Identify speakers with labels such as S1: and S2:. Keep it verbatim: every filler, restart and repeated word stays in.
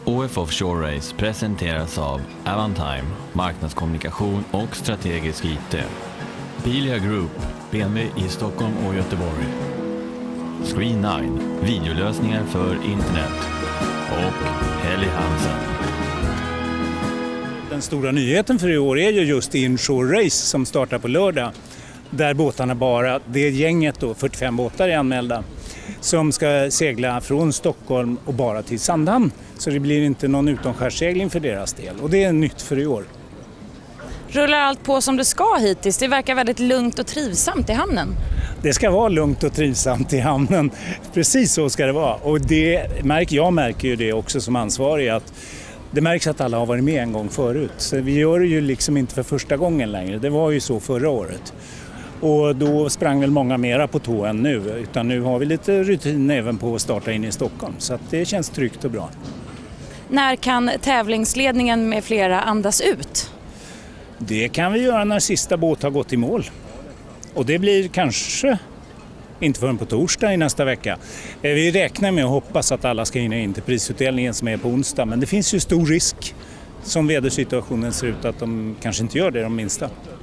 S1: O F Offshore Race presenteras av Avantime, marknadskommunikation och strategisk I T. Bilia Group, B M W i Stockholm och Göteborg. Screen nine, videolösningar för internet. Och Helly Hansen.
S2: Den stora nyheten för i år är ju just Inshore Race som startar på lördag. Där båtarna bara, det gänget då, fyrtiofem båtar är anmälda, som ska segla från Stockholm och bara till Sandhamn. Så det blir inte någon utomskärssegling för deras del. Och det är nytt för i år.
S3: Rullar allt på som det ska hittills? Det verkar väldigt lugnt och trivsamt i hamnen.
S2: Det ska vara lugnt och trivsamt i hamnen. Precis så ska det vara. Och det märker, jag märker ju det också som ansvarig, att det märks att alla har varit med en gång förut. Så vi gör det ju liksom inte för första gången längre. Det var ju så förra året. Och då sprang väl många mera på tå än nu. Utan nu har vi lite rutin även på att starta in i Stockholm. Så att det känns tryggt och bra.
S3: När kan tävlingsledningen med flera andas ut?
S2: Det kan vi göra när sista båt har gått i mål. Och det blir kanske inte förrän på torsdag i nästa vecka. Vi räknar med och hoppas att alla ska hinna in till prisutdelningen som är på onsdag. Men det finns ju stor risk som vädersituationen ser ut att de kanske inte gör det de minsta.